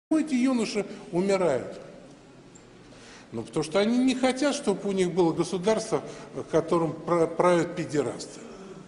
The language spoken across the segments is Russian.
Эти юноши умирают. Ну, потому что они не хотят, чтобы у них было государство, которым правят педерасты.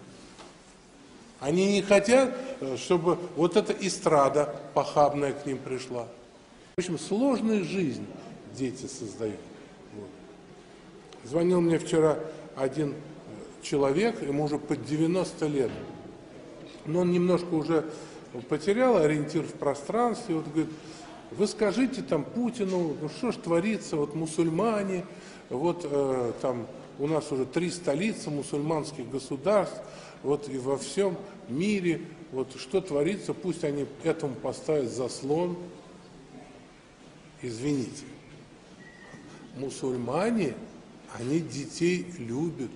Они не хотят, чтобы вот эта эстрада похабная к ним пришла. В общем, сложную жизнь дети создают. Вот. Звонил мне вчера один человек, ему уже под 90 лет. Но он немножко уже потерял ориентир в пространстве. Вот говорит: вы скажите там Путину, ну что ж творится, вот мусульмане, вот там у нас уже 3 столицы мусульманских государств, вот и во всем мире, вот что творится, пусть они этому поставят заслон. Извините, мусульмане, они детей любят.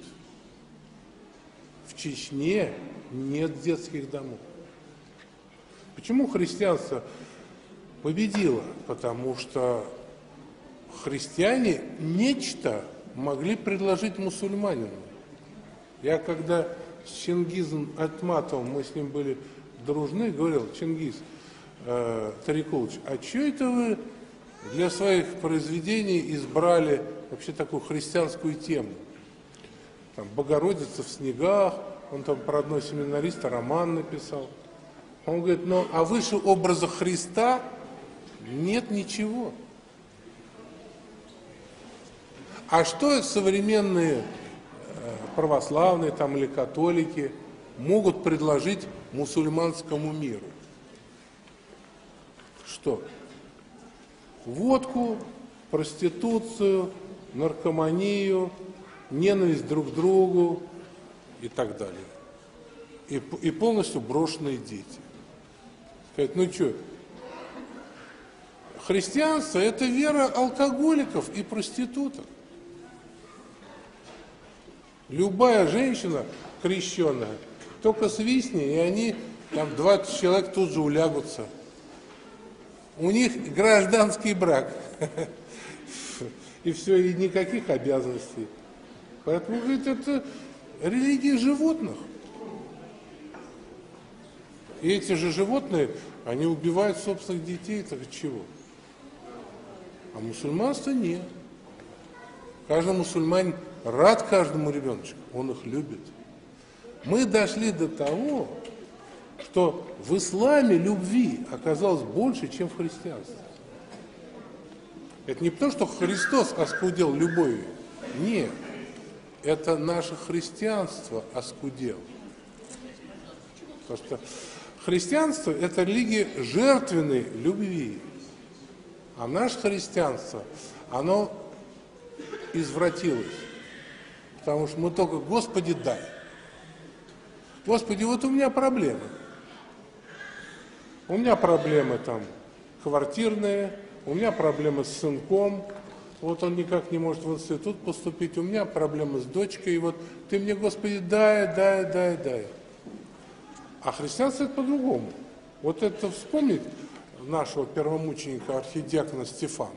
В Чечне нет детских домов. Почему христианство победило? Потому что христиане нечто могли предложить мусульманину. Я когда с Чингизом Айтматовым, мы с ним были дружны, говорил: Чингиз Тарикулович, а что это вы для своих произведений избрали вообще такую христианскую тему? Там Богородица в снегах, он там про одного семинариста роман написал. Он говорит: ну а выше образа Христа нет ничего. А что современные православные там или католики могут предложить мусульманскому миру? Что? Водку, проституцию, наркоманию, ненависть друг к другу и так далее. И полностью брошенные дети. Сказать: ну что, христианство – это вера алкоголиков и проституток. Любая женщина крещеная, только свистни, и они, там 20 человек тут же улягутся. У них гражданский брак. И все, и никаких обязанностей. Поэтому, говорит, это религия животных. И эти же животные, они убивают собственных детей, так от чего? А мусульманство нет. Каждый мусульманин рад каждому ребеночку, он их любит. Мы дошли до того, что в исламе любви оказалось больше, чем в христианстве. Это не потому, что Христос оскудел любовью. Нет. Это наше христианство оскудело. Потому что христианство – это религия жертвенной любви. А наше христианство, оно извратилось. Потому что мы только: Господи, дай. Господи, вот у меня проблемы. У меня проблемы там квартирные, у меня проблемы с сынком, вот он никак не может в институт поступить, у меня проблемы с дочкой, вот ты мне, Господи, дай. А христианство это по-другому. Вот это вспомнить нашего первомученика, архидиакона Стефана.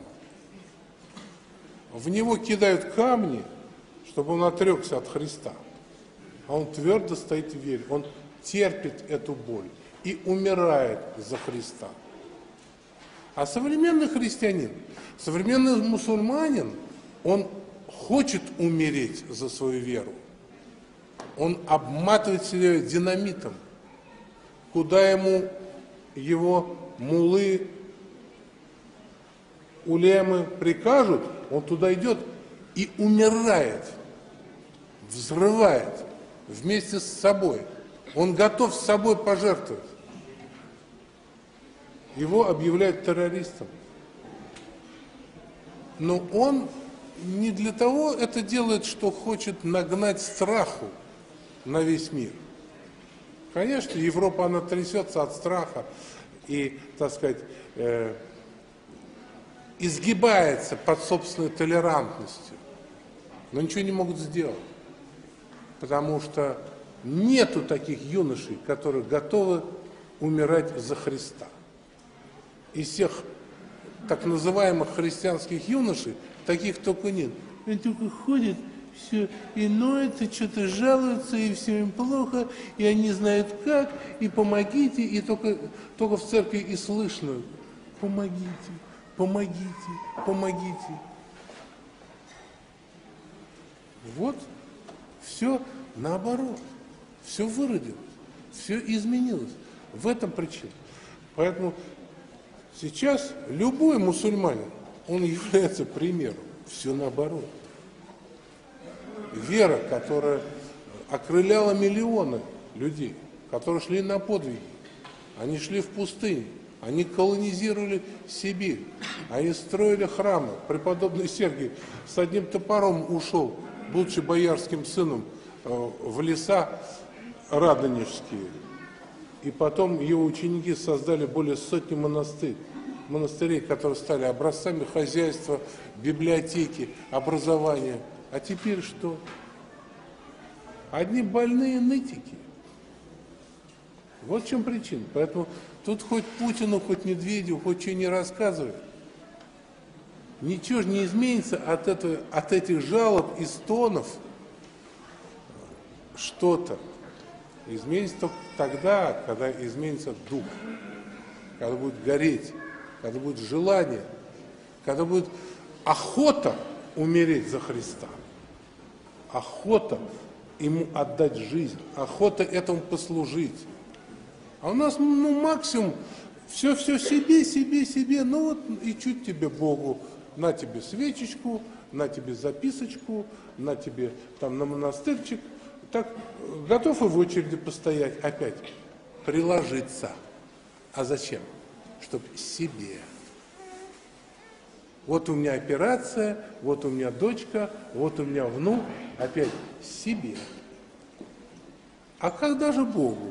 В него кидают камни, чтобы он отрекся от Христа. А он твердо стоит в вере, он терпит эту боль и умирает за Христа. А современный христианин, современный мусульманин, он хочет умереть за свою веру. Он обматывает себя динамитом. Куда ему его муллы, улемы прикажут, он туда идет и умирает, взрывает вместе с собой. Он готов с собой пожертвовать. Его объявляют террористом. Но он не для того это делает, что хочет нагнать страху на весь мир. Конечно, Европа, она трясется от страха и, так сказать, изгибается под собственной толерантностью. Но ничего не могут сделать. Потому что нету таких юношей, которые готовы умирать за Христа. Из всех так называемых христианских юношей таких только нет. Они только ходят, все, и ноют, и что-то жалуются, и все им плохо, и они знают как, и помогите, и только в церкви и слышно: помогите, помогите, помогите. Вот все наоборот, все выродилось, все изменилось. В этом причина. Поэтому сейчас любой мусульманин, он является примером. Все наоборот. Вера, которая окрыляла миллионы людей, которые шли на подвиги, они шли в пустыню, они колонизировали Сибирь, они строили храмы. Преподобный Сергий с одним топором ушел, будучи боярским сыном, в леса радонежские. И потом его ученики создали более сотни монастырей, которые стали образцами хозяйства, библиотеки, образования. А теперь что? Одни больные нытики. Вот в чем причина. Поэтому тут хоть Путину, хоть Медведеву, хоть что не рассказывай. Ничего же не изменится от этих жалоб и стонов. Что-то изменится только тогда, когда изменится дух, когда будет гореть, когда будет желание, когда будет охота умереть за Христа, охота Ему отдать жизнь, охота этому послужить. А у нас, максимум, все себе, ну вот и чуть тебе Богу, на тебе свечечку, на тебе записочку, на тебе там на монастырчик. Так, готов и в очереди постоять, опять приложиться. А зачем? Чтоб себе. Вот у меня операция, вот у меня дочка, вот у меня внук, опять себе. А когда же Богу?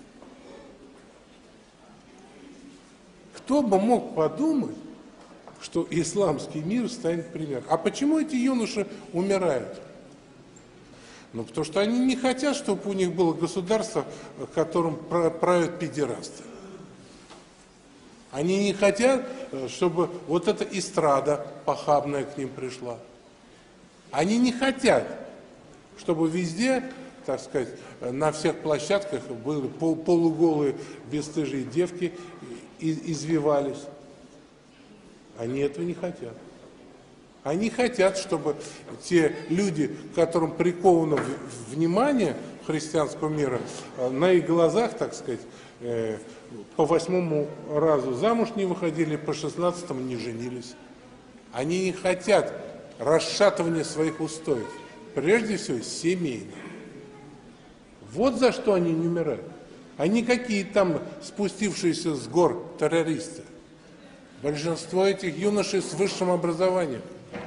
Кто бы мог подумать, что исламский мир станет примером? А почему эти юноши умирают? Ну, потому что они не хотят, чтобы у них было государство, которым правят педерасты. Они не хотят, чтобы вот эта эстрада похабная к ним пришла. Они не хотят, чтобы везде, так сказать, на всех площадках были полуголые бесстыжие девки извивались. Они этого не хотят. Они хотят, чтобы те люди, которым приковано внимание христианского мира, на их глазах, так сказать, по 8-му разу замуж не выходили, по 16-му не женились. Они не хотят расшатывания своих устоев. Прежде всего, семейных. Вот за что они не умирают. Они какие там спустившиеся с гор террористы. Большинство этих юношей с высшим образованием.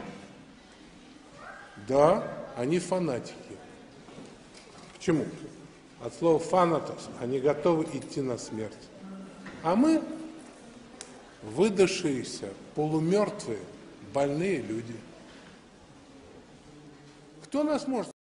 Да, они фанатики. Почему? От слова «фанатос» они готовы идти на смерть. А мы выдохшиеся, полумертвые, больные люди. Кто нас может